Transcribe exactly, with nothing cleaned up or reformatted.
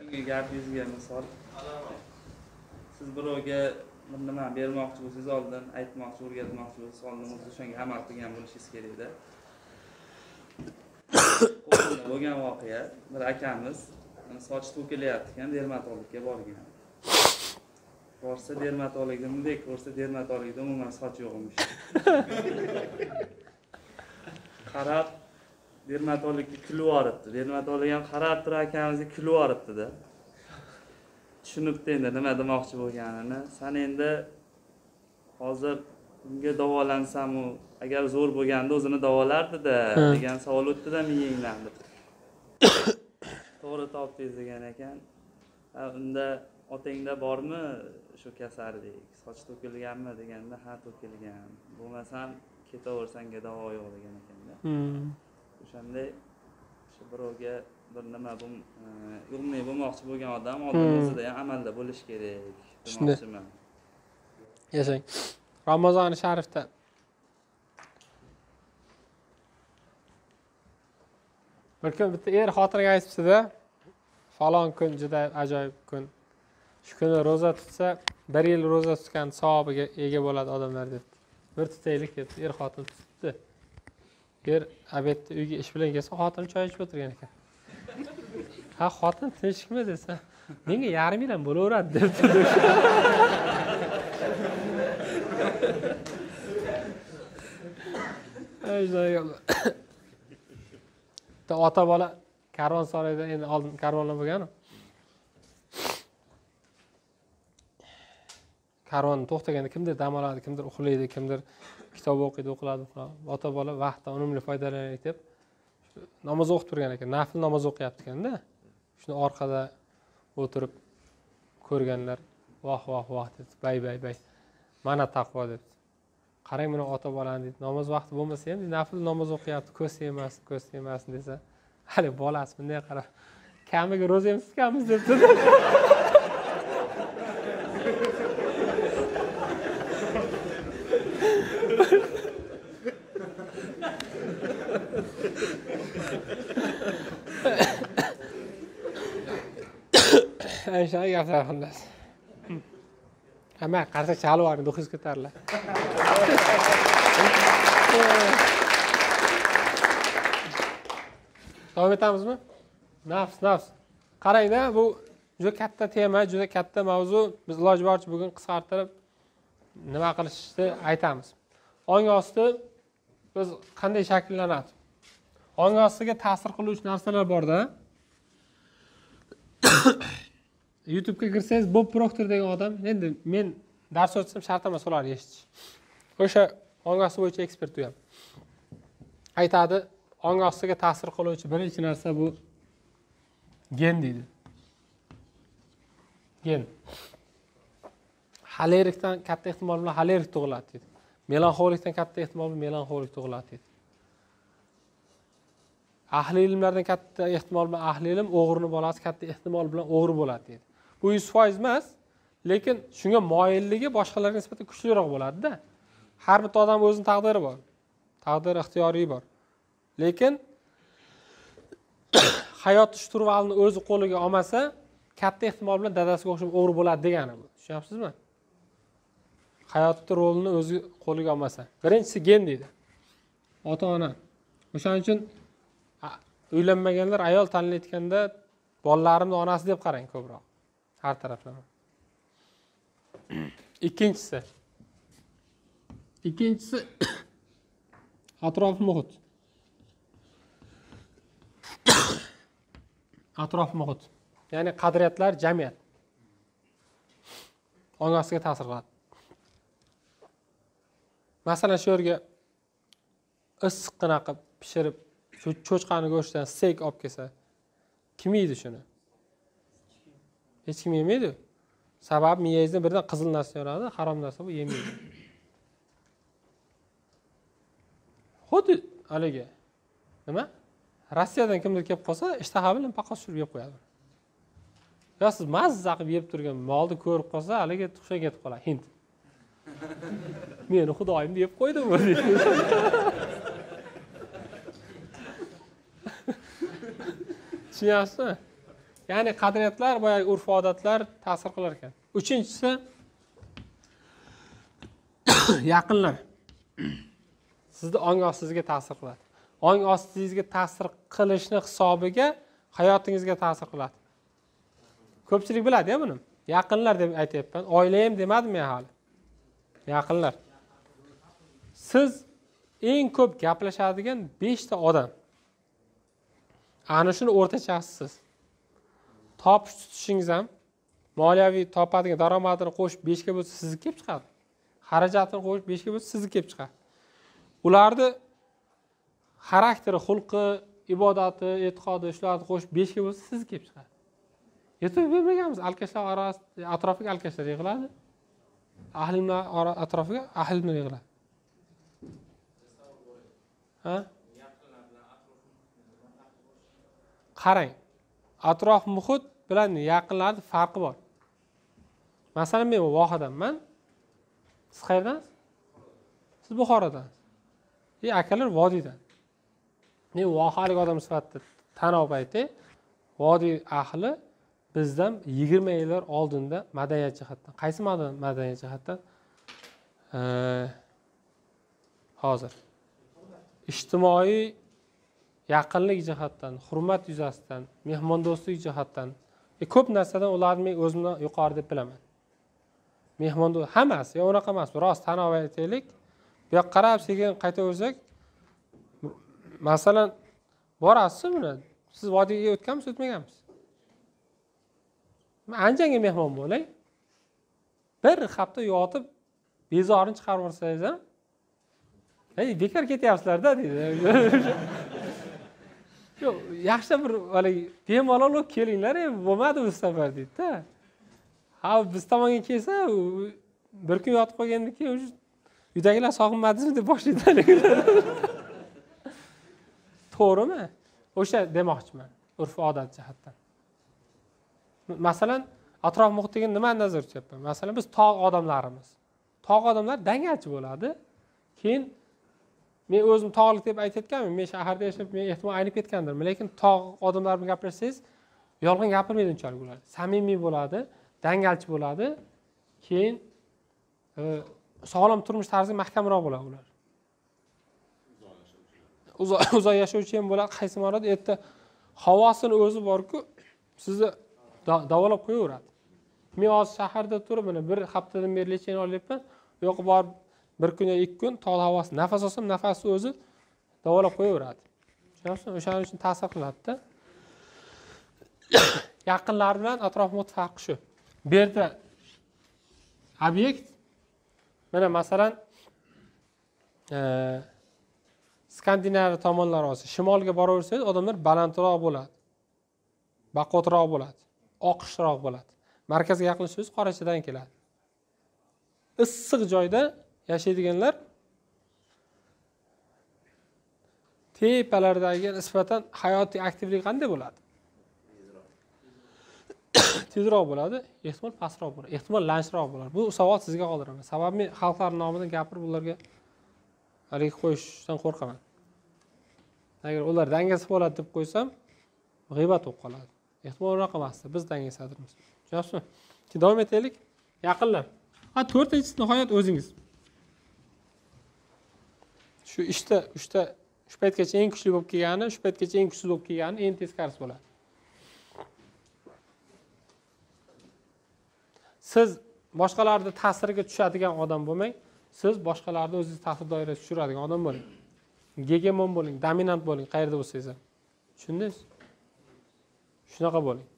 Gapingizga misol siz birovga bir nima bermoqchi bo'lsangiz oldin aytmoqchi, o'rgatmoqchi bo'lsangiz oldin o'zi o'shanga amal qilgan bo'lishingiz kerak-da. Qo'lda bo'lgan voqea, bir akamiz soch to'kilayapti ekan, dermatologga borgan. Borsa dermatologni bunday ko'rsa dermatologda umuman soch yo'q emish. Qarab dermatologga kulib yoribdi. Dermatolog ham qarab turib akamizga kulib yoribdi-da. Tushunibdi endi nima demoqchi bo'lganini. Sen endi hozir bunga davolansam-u, agar zo'r bo'lganda o'zini davolardi-da degan savol o'tdi-da miyangdan deb. To'g'ri topdingiz degan ekan. Unda otangda bormi shu kasallik? Soch to'kilganmi deganda, ha to'kilgan. Bo'lmasam ketaversanga davo yo'q degan ekanda. O'shanday shu birovga bir nima bu umniy bo'lmoqchi bo'lgan odam oldin o'zida ham amalda bo'lish kerak demoqchiman. Yashang. Ramazon sharifda bir kun bitta er xotiniga aytibdi-da, falon kun juda ajoyib kun. Shu kuni roza tutsa, bir yil roza tutgan savobiga ega bo'ladi odamlar deb. Bir tutaylik deb er xotin tutdi. Er abetda uyga ish bilan kelsa, xotin choy ichib o'tirgan ekan. Ha, xotin tinchlikmi desa, menga yarim yil ham bo'laveradi debdi. Ota bola karvonsaroyda endi oldin karvonlar bo'lgan-ku. Karvon to'xtaganda kimdir dam oladi, kimdir uxlaydi, kimdir kitob o'qiydi, o'qiladi, o'qiladi. Ota bola vaqtdan unumli foydalanaylik deb namoz o'qib turgan ekan. Nafl namoz o'qiyapti ekanda. Shuni orqada o'tirib ko'rganlar voh voh voh deb, bay bay bay. Mana taqvo deb. Qarang buni ota bolani deb, namoz vaqti bo'lmasa ham nafl namoz o'qiyapti, ko'z yemas, ko'z yemas desa, hali bolasi bunday qarab, kamiga ro'za ham tutganmiz debdi. Ayşe gaplar xullas. Hamma qarsak chalib yuboring, do'qingiz ko'tariladi. Davom etamizmi? Nafs, nafs. Qarang-da, bu juda katta tema, juda katta mavzu. Biz iloji boricha bugun qisqartirib nima qilishni aytamiz. Ong osti biz qanday shakllanadi? Ong ostiga ta'sir qiluvchi narsalar bor-da. YouTube'ga kirsangiz Bob Proctor degan odam, endi men dars o'tsam shart emas ularni eshitish. O'sha ong osti bo'yicha ekspert u ham. Aytadi, ong ostiga ta'sir qiluvchi birinchi narsa bu gen deydi. Gen. Xolerikdan katta ehtimol bilan xolerik tug'iladi deydi. Melanxolikdan katta ehtimol bilan melanxolik tug'iladi deydi. Ahli ilmlardan katta ehtimol bilan ahli ilm, o'g'rining bolasi katta ehtimol bilan o'g'ri bo'ladi deydi. Bu yuz foiz emas, lekin shunga moyilligi boshqalarga nisbatan kuchliroq bo'ladi-da. Har bir odam o'zining taqdiri bor. Taqdir ixtiyoriy bor. Lekin hayot shturvalini o'zi qo'liga olmasa, katta ehtimol bilan dadasiga o'xshab o'g'ri bo'ladi degani bu. Tushunyapsizmi? Hayotning rolini o'zi qo'liga olmasa. Birinchisi gen deydi. Ota-ona. O'shaning uchun uylanmaganlar ayol tanlayotganda bolalarimni onasi deb qarang ko'proq. Har taraflama. Ikkinchisi. Ikkinchisi atrof muhit. Atrof muhit. Ya'ni qadriyatlar, jamiyat. Ong ostiga ta'sir qiladi. Masalan, shu yerga issiqqina qilib pishirib, cho'chqani go'shtidan steak olib kelsa, kim yeydi shuni? Hech kim yemaydi. Sabab miyangizdan birdan qizil narsa yoradi, harom narsa bu yemaydi. Xuddi haliga nima? Rossiyadan kimdir kelib qolsa, ishtaha bilan paqqos surib yeb qo'yadi. Yo siz mazza qilib yeb turgan molni ko'rib qolsa, haliga tuxsha ketib qoladi. Hind. Meni xudoyim deb qo'ydim bu. Tushunyapsizmi? ya'ni qadriyatlar, boyagi urf odatlar ta'sir qilar ekan. Uchinchisi yaqinlar. Sizni ong ostingizga ta'sir qiladi. Ong ostingizga ta'sir qilishni hisobiga hayotingizga ta'sir qiladi. Ko'pchilik biladi-ya buni. Yaqinlar deb aytayapman. Oila ham demadim men hali. Yaqinlar. Siz eng ko'p gaplashadigan besh ta odam. Ana shuni o'rtachasiz. Topish tutishingiz ham moliyaviy topadigan daromadini qo'shib besh ga bo'lsa sizni kelib chiqadi. Xarajatini qo'shib besh ga bo'lsa sizni kelib chiqadi. Ularni xarakteri, xulqi, ibodati, e'tiqodi shularni qo'shib besh ga bo'lsa sizni kelib chiqadi. Yetib bermaganmiz, alkashlar orasida atrofiga alkashlar yig'iladi. Ahlimlar atrofiga ahlimlar yig'iladi. Ha? Qarang. Atrof muhit bilan yaqinlarning farqi bor. Masalan, men Vohadanman. Siz qayerdansiz? Siz Buxorodansiz. E, akalar Vodiydan. Men vohalik odam sifatida tan olib aytay, Vodiy ahli bizdan yigirma yillar oldinda madaniyat jihatdan, qaysi madaniyat jihatdan? Hozir ijtimoiy yaqinlik jihatdan, hurmat yuzasidan, mehmondo'stlik jihatdan, e, ko'p narsadan ularni men o'zimni yuqori deb bilaman. Mehmondo'st hammasi, yo unaqa emas, rost tan olib aytaylik. Bu yoqqa qarab sekin qaytaversak, masalan, borasiz buni. Siz Vodiyga o'tganmisiz, o'tmaganmisiz? Anjanga mehmon bo'ling. Bir hafta yotib bezorini chiqarib yuborsangiz ham, "Ey, bekor ketyapsizlar-da" deydi. Yo'q, yaxshi bir haligi bemalol kelinglar, bo'lmadi bu safar deydi-da. Ha, biz tomonga kelsa, bir kun yotib qolgandan keyin uydagilar sog'inmadingizmi deb boshlaydi. To'g'rimi? O'sha demoqchiman, urf odat jihatdan. Masalan, atrof muhitiga nima nazar tutyapman? Masalan, biz tog' odamlarimiz. Tog' odamlar dangalchi bo'ladi. Keyin men o'zim tog'lik deb aytayotganman. Men shaharda yashab, men ehtimol aynib ketgandirman. Lekin tog' odamlar bilan gaplashsangiz, yolg'on gapirmaydi unchalik ular. Samimiy bo'ladi, dangalchi bo'ladi. Keyin sog'lom turmush tarzi mahkamroq bo'ladi ular. Uzoq yashovchi ham bo'ladi, qaysi ma'noda erta havosini o'zi bor-ku, sizni davolab qo'yaveradi. Men hozir shaharda turib, mana bir haftadan beri lecheni olyapman. Yo'q bor bir kun yo ikki kun tog' havosi, nafas olsam nafasi o'zi davolab qo'yaveradi. Tushunasizmi? O'shaning uchun ta'sir qiladi-da. Yaqinlar bilan atrof muhit farqi shu. Bu yerda obyekt mana masalan e, Skandinaviya tomonlari olsa, shimolga boraversangiz, odamlar balandroq bo'ladi. Baqotroq bo'ladi, oqishroq bo'ladi. Markazga yaqinlashsangiz qorachadan keladi. Issiq joyda yashaydiganlar tepalardagi nisbatan hayotiy aktivlik qanday bo'ladi? Tezroq bo'ladi, ehtimol pastroq bo'ladi, ehtimol lanchroq bo'ladi. Bu savol sizga qoldiraman. Sababi men xalqlar nomidan gapirib ularga halik qo'yishdan qo'rqaman. Agar ular dangasa bo'ladi deb qo'ysam, g'iybat bo'lib qoladi. Ehtimol unaqa emas, biz dangasadirmiz. Tushunasizmi? Davom etaylik. Yaqinlar. Ha, to'rtinchisi nihoyat o'zingiz. Shu ishda, uchta shu paytgacha eng kuchli bo'lib kelgani, shu paytgacha eng kuchsiz bo'lib kelgani eng teskarisi bo'ladi. Siz boshqalarning ta'siriga tushadigan odam bo'lmang, siz boshqalarni o'zingiz ta'sir doirasiga tushiradigan odam bo'ling. Gegemon bo'ling, dominant bo'ling, qayerda bo'lsangiz ham. Tushundingiz? Shunaqa bo'ling.